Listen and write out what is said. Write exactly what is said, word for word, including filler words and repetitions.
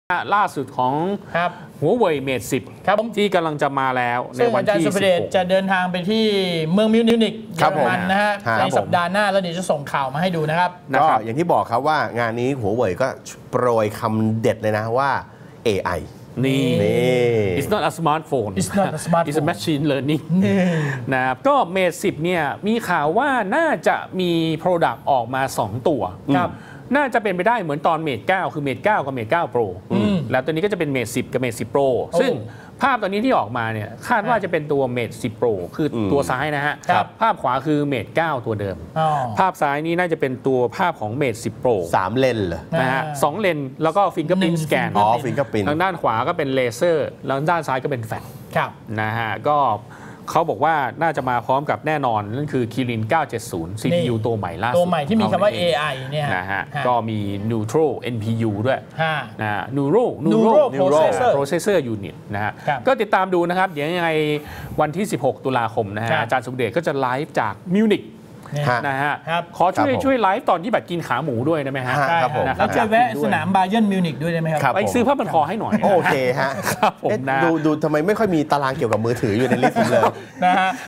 ล่าสุดของหัวเว่ยเมทสิบที่กำลังจะมาแล้วในวันที่สิบหกจะเดินทางไปที่เมืองมิวนิกเยอรมันนะฮะในสัปดาห์หน้าแล้วเดี๋ยวจะส่งข่าวมาให้ดูนะครับก็อย่างที่บอกครับว่างานนี้หัวเว่ยก็โปรยคำเด็ดเลยนะว่า เอ ไอนี่ it's not a smartphone it's not a smartphone it's a machine learning นะครับก็เมทสิบเนี่ยมีข่าวว่าน่าจะมี Product ออกมาสองตัวน่าจะเป็นไปได้เหมือนตอนเมทเก้าคือเมทเก้ากับเมทเก้า Pro แล้วตัวนี้ก็จะเป็นเมทสิบกับเมทสิบ Pro ซึ่งภาพตอนนี้ที่ออกมาเนี่ยคาดว่าจะเป็นตัวเมทสิบ Pro คือตัวซ้ายนะฮะภาพขวาคือเมทเก้าตัวเดิมภาพซ้ายนี้น่าจะเป็นตัวภาพของเมทสิบ Pro สามเลนเหรอนะฮะสองเลนแล้วก็ฟิงเกอร์พิ้นสแกนอ๋อฟิงเกอร์พิ้นทางด้านขวาก็เป็นเลเซอร์แล้วด้านซ้ายก็เป็นแฟลชนะฮะก็เขาบอกว่าน่าจะมาพร้อมกับแน่นอนนั่นคือ Kirin เก้าเจ็ดศูนย์ ซี พี ยู ตัวใหม่ล่าสุดตัวใหม่ที่มีคำว่า เอ ไอ เนี่ยนะฮะก็มี Neutro เอ็น พี ยู ด้วยนะ Neuro Neuro Processor Unit นะฮะก็ติดตามดูนะครับเดี๋ยวยังไงวันที่สิบหกตุลาคมนะฮะอาจารย์สุเดชก็จะไลฟ์จากมิวนิกนะฮะขอช่วยช่วยไลฟ์ตอนที่แบบกินขาหมูด้วยได้ไหมฮะแล้วช่วยแวะสนามบาเยิร์นมิวนิกด้วยได้ไหมครับไปซื้อผ้าพันคอให้หน่อยโอเคฮะดูดูทำไมไม่ค่อยมีตารางเกี่ยวกับมือถืออยู่ในลิสต์เลยนะฮะ